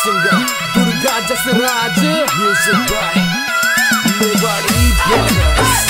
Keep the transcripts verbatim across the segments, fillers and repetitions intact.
singer Durga Jasraj, music by Mewari Brothers.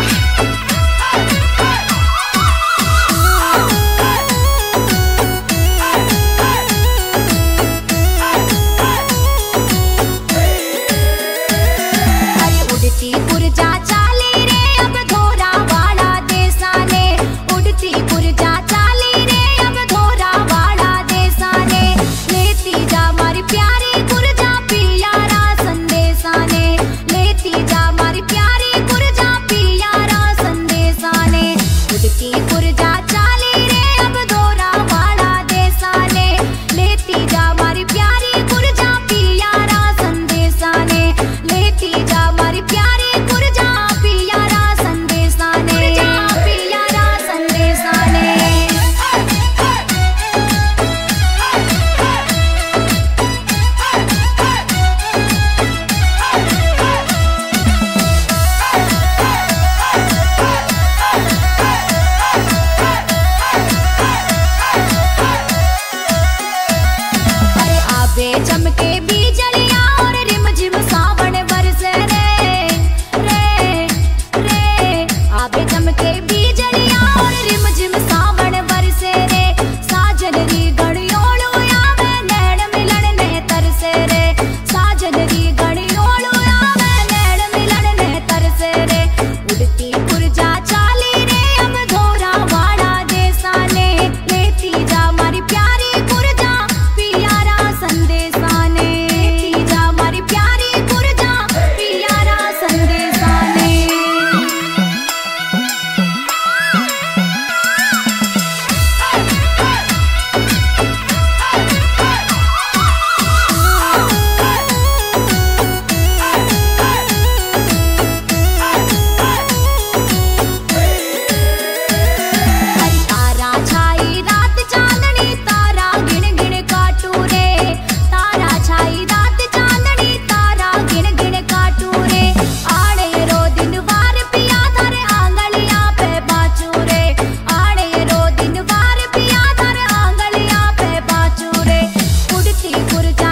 चमके बीजलियां और रिमझिम सावन बरसे रे रे रे आबे चमके बीजलियां और रिमझिम सावन बरसे रे साजन री घड़ियोळू आवे नैण मिलन ने तरसे रे साजन री घड़ियोळू आवे नैण मिलन ने तरसे रे उड़ती पुरजा चाली रे अब धोरा वाला देसा ने लेती जा मारी प्यारी पुरजा पियारा संदेश पुरजा